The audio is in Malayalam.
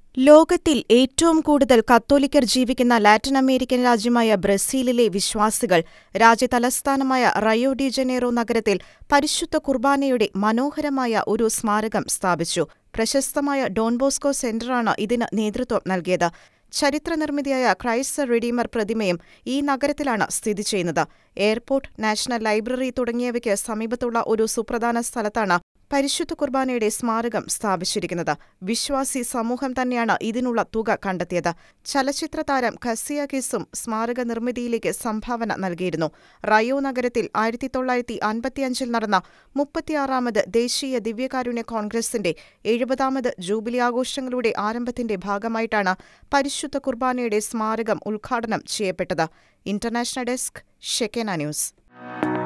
ലോകത്തിൽ ഏറ്റവും കൂടുതൽ കത്തോലിക്കർ ജീവിക്കുന്ന ലാറ്റിൻ അമേരിക്കൻ രാജ്യമായ ബ്രസീലിലെ വിശ്വാസികൾ രാജ്യതലസ്ഥാനമായ റയോ ഡി ജനീറോ നഗരത്തിൽ പരിശുദ്ധ കുർബാനയുടെ മനോഹരമായ ഒരു സ്മാരകം സ്ഥാപിച്ചു. പ്രശസ്തമായ ഡോൺ ബോസ്കോ സെന്ററാണ് ഇതിന് നേതൃത്വം നൽകിയത്. ചരിത്രനിർമ്മിതിയായ ക്രൈസ്റ്റ് ദ റിഡീമർ പ്രതിമയും ഈ നഗരത്തിലാണ് സ്ഥിതി ചെയ്യുന്നത്. എയർപോർട്ട്, നാഷണൽ ലൈബ്രറി തുടങ്ങിയവയ്ക്ക് സമീപത്തുള്ള ഒരു സുപ്രധാന സ്ഥലത്താണ് പരിശുദ്ധ കുർബാനയുടെ സ്മാരകം സ്ഥാപിച്ചിരിക്കുന്നത്. വിശ്വാസി സമൂഹം തന്നെയാണ് ഇതിനുള്ള തുക കണ്ടെത്തിയത്. ചലച്ചിത്ര താരം കസിയാകിസും സ്മാരക നിർമ്മിതിയിലേക്ക് സംഭാവന നൽകിയിരുന്നു. റയോ നഗരത്തിൽ 1955 നടന്ന 36ാമത് ദേശീയ ദിവ്യകാരുണ്യ കോൺഗ്രസിന്റെ 70ാമത് ജൂബിലി ആഘോഷങ്ങളുടെ ആരംഭത്തിന്റെ ഭാഗമായിട്ടാണ് പരിശുദ്ധ കുർബാനയുടെ സ്മാരകം ഉദ്ഘാടനം ചെയ്യപ്പെട്ടത്. International desk, Shekinah news.